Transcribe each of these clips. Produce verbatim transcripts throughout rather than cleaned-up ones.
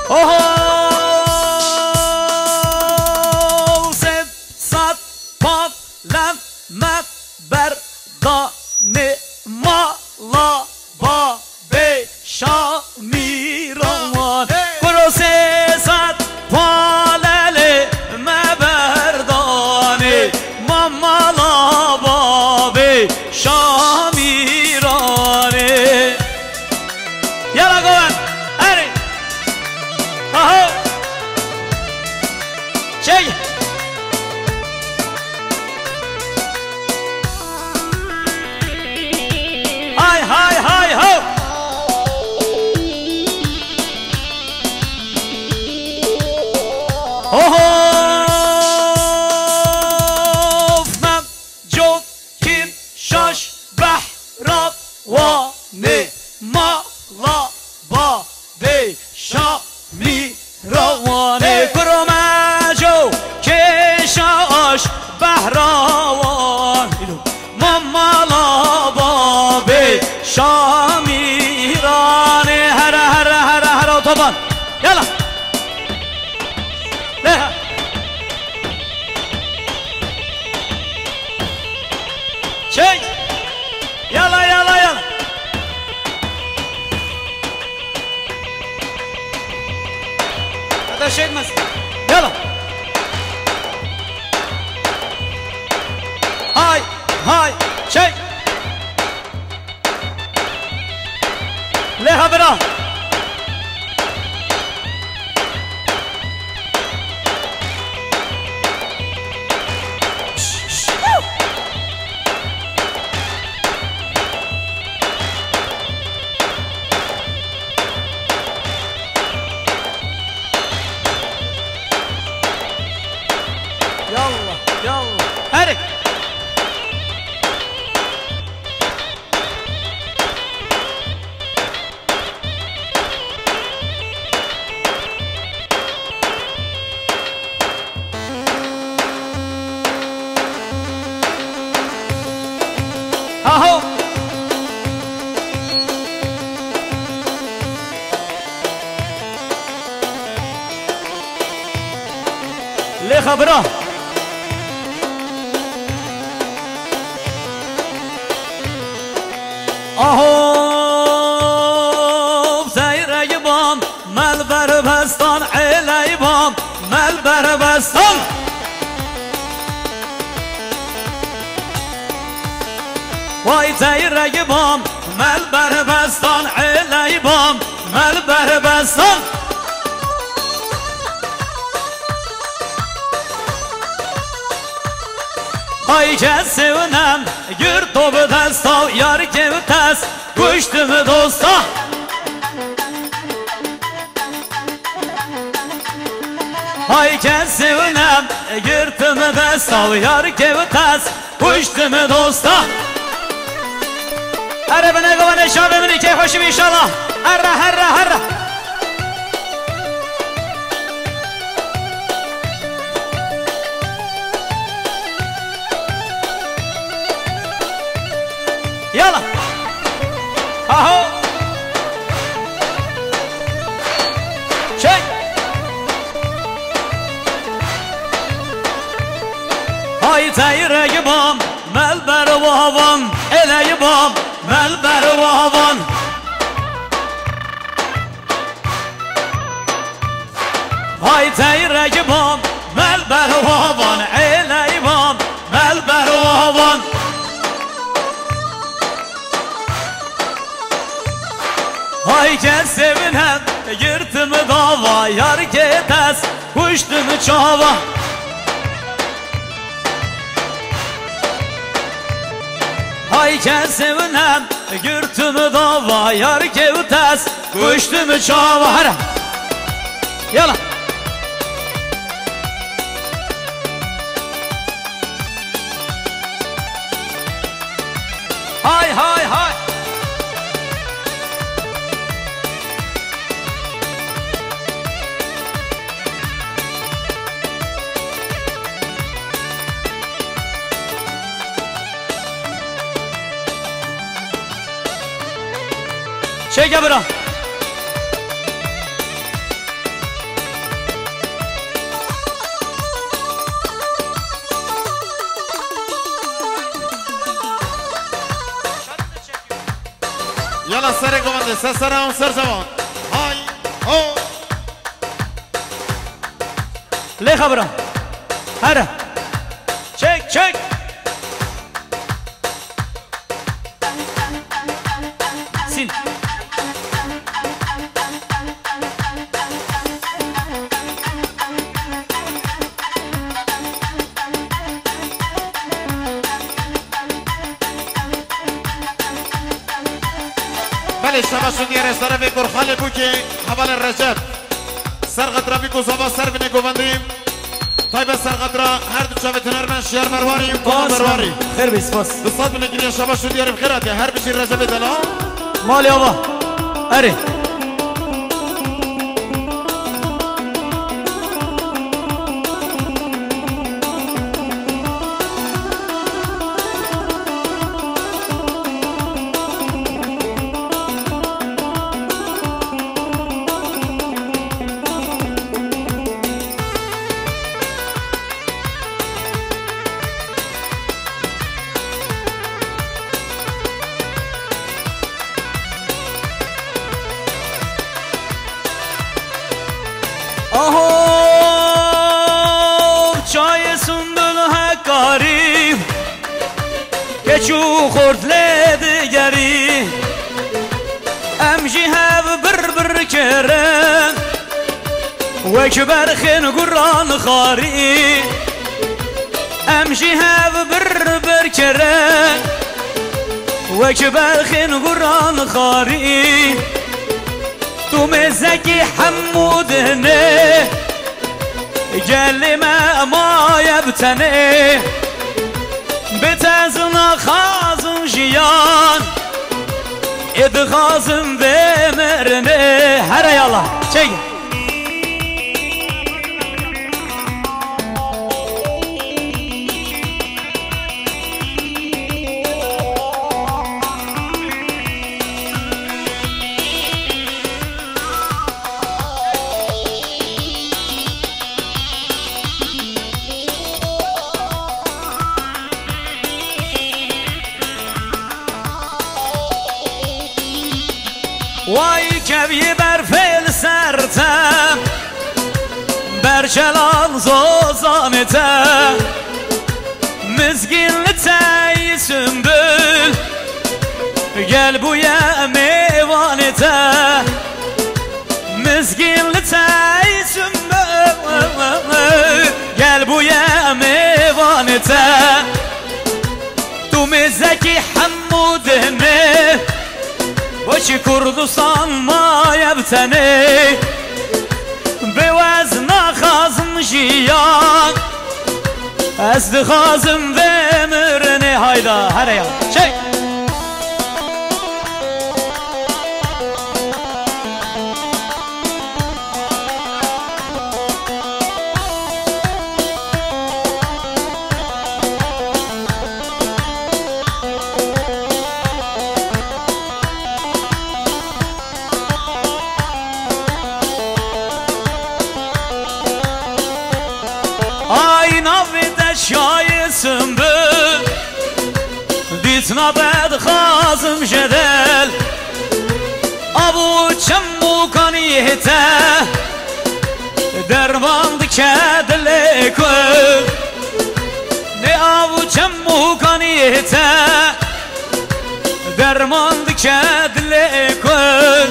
اوه سد صد پاد لم مد بر دانه مالا با به شامی روان برو سه صد پالله مبردانه ما مالا با به شامی رانه یلا گوان هری آهو چی های های های هو اوهوفم جو کیم شاش بحراب وانه مالا با به شامی روانه کرم جو که شاش بحراوان ما مالا با به شامی رانه هر هر هر هر اتوبان یلا نه چی یلا یلا یلا هذا شيء مس يلا هاي هاي شيء ليها برا يلا يلا هري اهو ليه خبره آهو سیره بام مل بر بستان علی بام مل بر بستان وای سیره بام مل بر بستان علی بام مل بر بستان های کسی اونم گرد تو به دستا یار که به دست گوشتم دوستا های کسی اونم گرد به دستا یار که به دست گوشتم دوستا هره به نگو و نشان ببینی که خوشی بیشالله هره هره هره يلا اهو شيء هاي تاير بام مل بر وهوان الي بام مل بر وهوان هاي تاير بام مل بر وهوان الي بام مل بر وهوان های که sevinəm girdim dava yar gedes kuştum çava های که sevinəm girdim dava yar gedes kuştum çava hara yala hay hay hay چه گبرا خیراتی سه سرم سر زمان های هو لی خبرم هره چک چک سین بله شباشون یه رستاره به گرخال بو که حوال رجب سرقدرا بی گوزابا سر بینه گوندیم طایب سرقدرا هر دو چاوه تنر من شیار مرواریم کام مرواری خیر بیس باس دوستات بینه گیریا شباشون دیاریم خیراتی هر بشی رجب دلا مالی آبا اره آهو چای سندل هکاری که چو خورد لدگری امجی هف بر بر کرن وک برخن گران خاری امجی هف بر بر کرن وک برخن گران خاری تو مزکی حمودنه جلی ما ما یبتنه بتازنا خازم جیان ادخازم بمرنه هره یالا چه وای کبی بر فیل سرتم بر چلان زوزانتم مزگین لتای سنبل گل بویا میوانتم مزگین لتای سنبل گل بویا میوانتم تو مزکی حمودنه وچی کردستان ما یبتنه به وزن خازم جیان از دخازم بمرنه هایدا هره یا چک شای سنبل دیتنا بد خازم جدل ابو چمو کنی تا درباند کدل کل نه ابو چمو کنی تا درباند کدل کل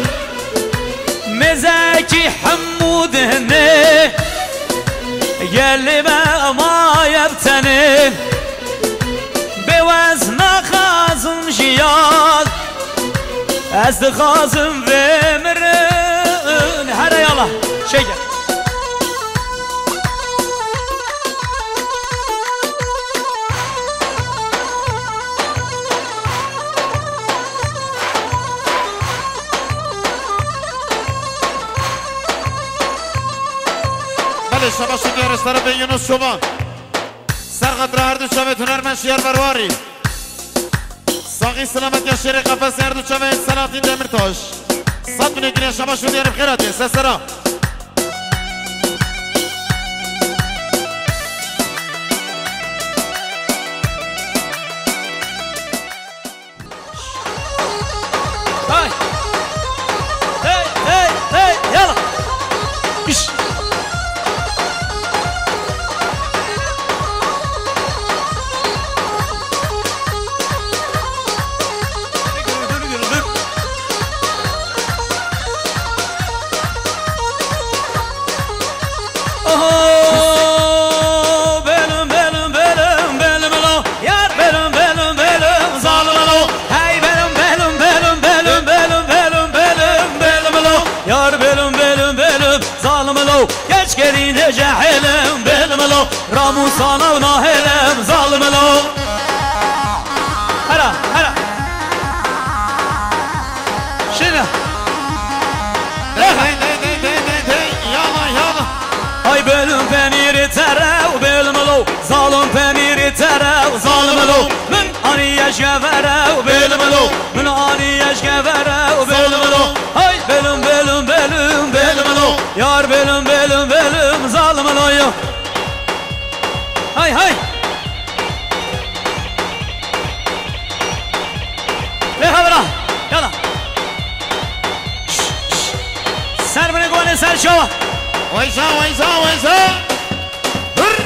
مزاکی حمود نه گلی ما ما یبتنه به وزن خازم جیاد از خازم بمرن هره یالا شیگه شما شدی رستاره به یونس شما سرقدر هر دو شبه تونر من شیار برواری ساقی سلامت یا شیر قفص هر دو شبه سلاطین دمرتاش صد بینه گیره شما شدی رب خیراتی سسرا yar belim belim belim zalim lo geç gelince cehilim belim lo ramu sana nahilim zalim lo hara hara şimdi ay belim peniri terev belim lo zalim peniri terev zalim lo min ani yeşgeverev belim lo min ani yeşgeverev belim lo ay belim belim belim belim lo yar belim belim belim zalim lo yo hay hay le habra yala ser beni gole ser şova Oysa oysa oysa Dur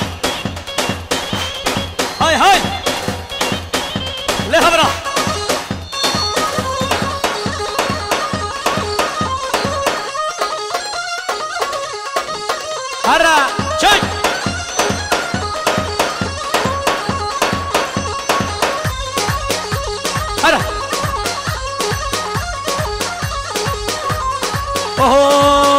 hay hay le habra hara çek hara oh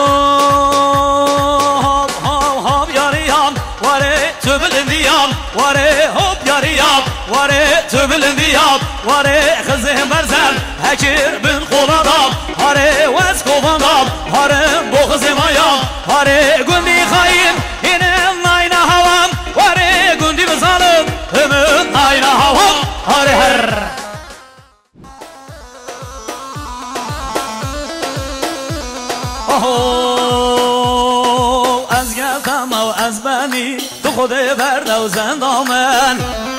واره هوب يارياب واره تبلندياب واره خزهم برزل هكر بن قولاداب هاره واسكوفانداب هاره بوخزم ايام هاره قندي خاين هنم ناينا هوام واره قندي بظالم همن ناينا هوام هاره هر اوه از گفتم و از بنی تو خود برده و زندامن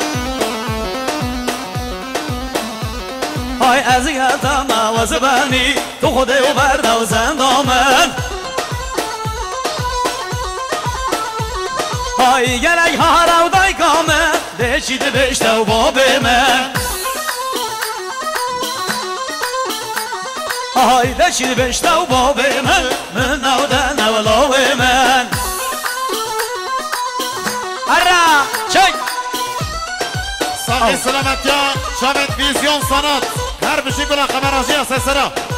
های از گفتم و از بنی تو خود برده و زندامن های گلک ها رو دای کامن دشید بشته و باب من های دشید بشته و باب من من نودن اولو من هرا çek Sağ selamet ya Şamet vizyon sanat her bir şey bırak kameracıya sesleri